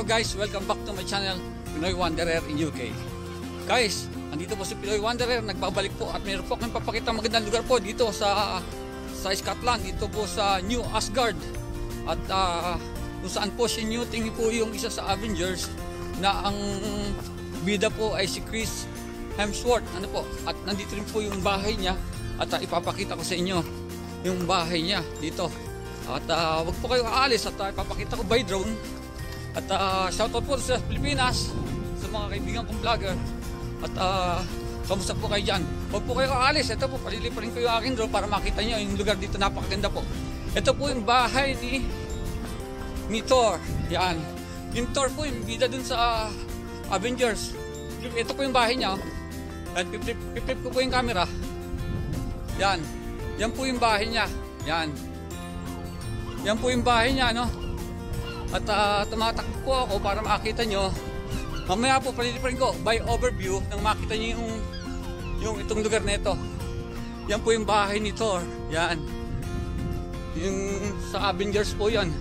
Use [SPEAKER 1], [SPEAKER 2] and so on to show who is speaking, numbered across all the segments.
[SPEAKER 1] guys, welcome back to my channel, Pinoy Wanderer in UK. Guys, andito po si Pinoy Wanderer, nagbabalik po at mayroon po akong papakita magandang lugar po dito sa Scotland, dito po sa New Asgard. At kung saan po sinuting po yung isa sa Avengers na ang bida po ay si Chris Hemsworth. Ano po? At nandito rin po yung bahay niya at ipapakita ko sa inyo yung bahay niya dito. At wag po kayo aalis at ipapakita ko by drone. At shoutout po sa Pilipinas, sa mga kaibigan kong vlogger. At kamusta po kayo dyan? Huwag po kayo aalis. Ito po, paliliparin ko yung aking drone para makita nyo yung lugar dito. Napakaganda po. Ito po yung bahay ni Thor. Yan. Yung Thor po, yung bida dun sa Avengers. Ito po yung bahay niya. At pipip ko po yung camera. Yan. Yan po yung bahay niya. Yan. Yan po yung bahay niya, no? At tumatakbo po ako para makita nyo. Mamaya po paliliparin ko by overview nang makita nyo yung itong lugar na ito. Yan po yung bahay ni Thor. Yan. Yung sa Avengers po yan.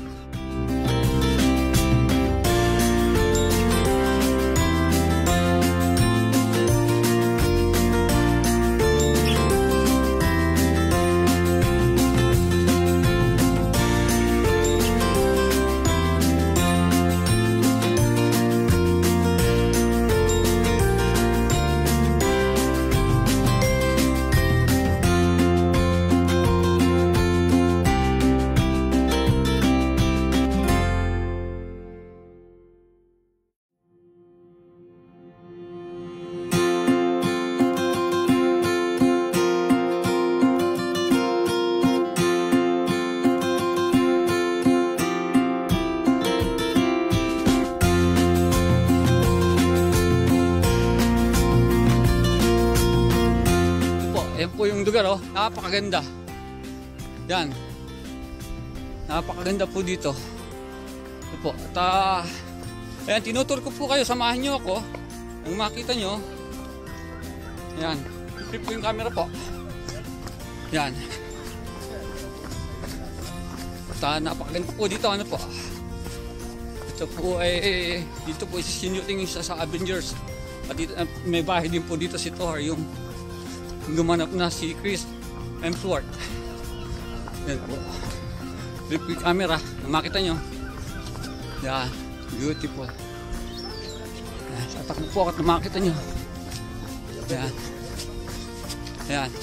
[SPEAKER 1] Yan po yung lugar, oh. Napakaganda. Yan. Napakaganda po dito. Yan po. At ayan, tinutur ko po kayo. Samahan nyo ako. Kung makita nyo. Yan. Flip ko yung camera po. Yan. At napakaganda po dito. Ano po? Ito po ay dito po isinuting isa sa Avengers. At dito, may bahay din po dito si Thor. Yung gumanap na si Chris Hemsworth. Yan po. Flip yung camera. Makita nyo. Yan. Beautiful. Yan. Tatakbo po ako at makita nyo. Yan. Yan.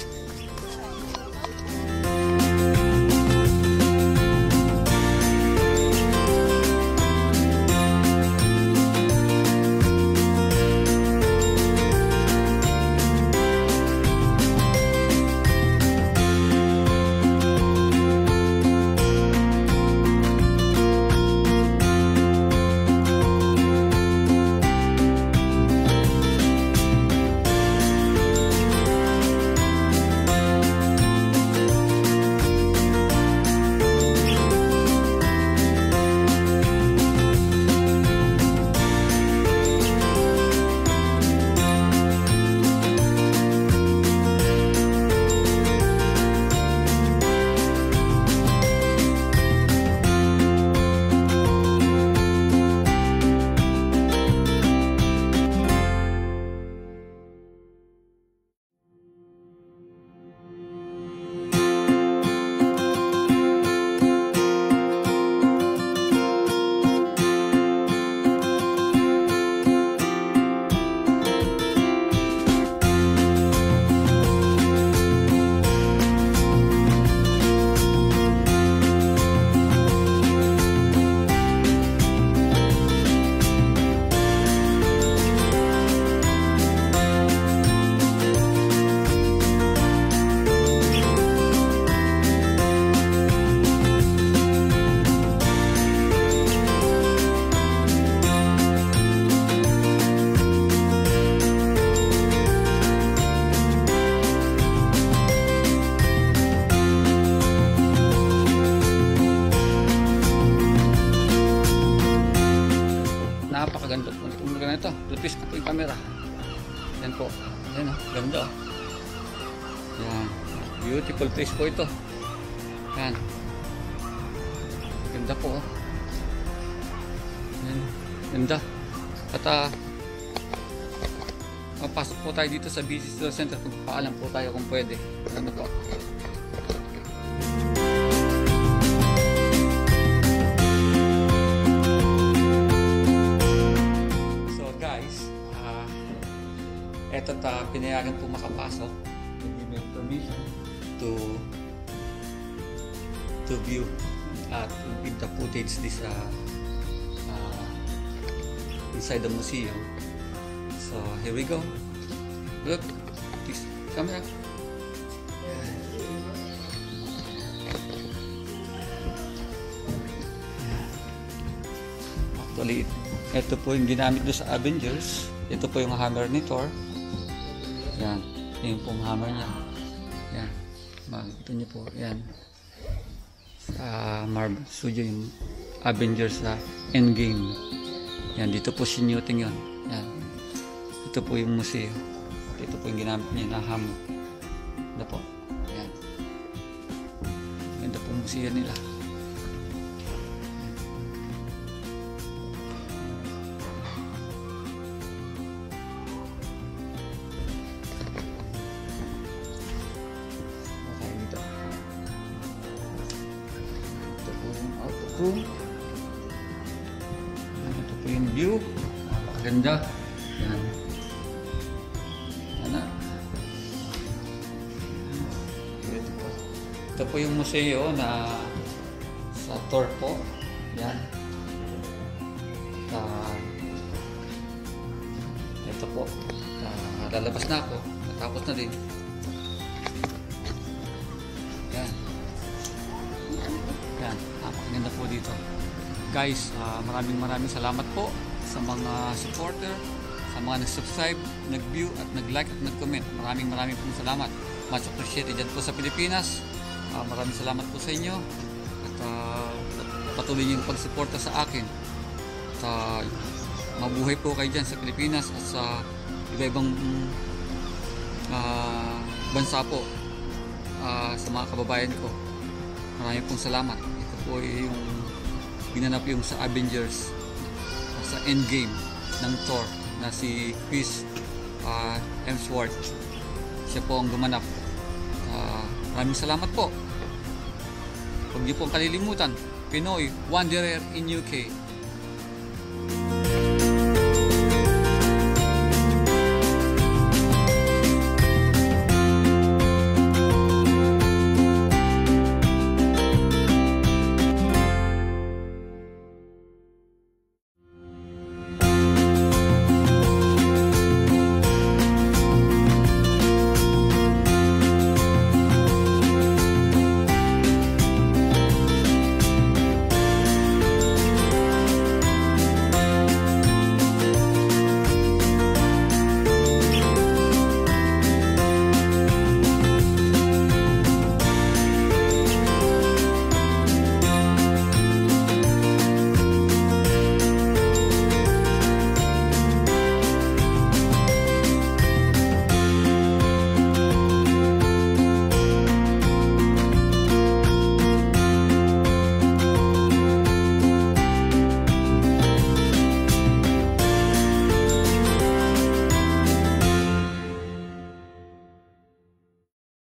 [SPEAKER 1] Napakaganda po itong lugar na ito. Lapis ko po yung camera. Yan po. Yan o. Ganda o. Yan. Beautiful place po ito. Yan. Ganda po o. Ayan, ganda. At papasok po tayo dito sa Visitor Center kung paalam po tayo kung pwede. Ano po? So guys, eto pinayagan po makapasok. Give permission to view at with the footage this inside the museum. So here we go. Look, this camera. Actually, ito po yung ginamit doon sa Avengers. Ito po yung hammer ni Thor. Yan, yung pong hammer niya. Yan, makikita niyo po. Yan, sa Marvel Studio yung Avengers sa Endgame. Yan, dito po sinuting yun. Yan, ito po yung museo. Ito po yung ginamit niya na hammer. Ito po. Yan, ito po museo nila. Room. Ito po yung view. Napakaganda. Yan. Yan na. Ito po yung museo na sa Thor po. Yan. Ito po. Lalabas na ako. Natapos na din. Yan. Yan, napakaganda po dito. Guys, maraming salamat po sa mga supporter, sa mga nag-subscribe, nag-view at nag-like at nag-comment. Maraming pong salamat. Much appreciated dyan po sa Pilipinas. Maraming salamat po sa inyo at patuloy niyong pagsuporta sa akin. At mabuhay po kayo dyan sa Pilipinas at sa iba-ibang bansa po, sa mga kababayan ko. Maraming pong salamat. Ito po yung ginanap yung sa Avengers, sa Endgame ng Thor na si Chris Hemsworth. Siya po ang gumanap. Maraming salamat po. Huwag niyo pong kalilimutan, Pinoy Wanderer in UK.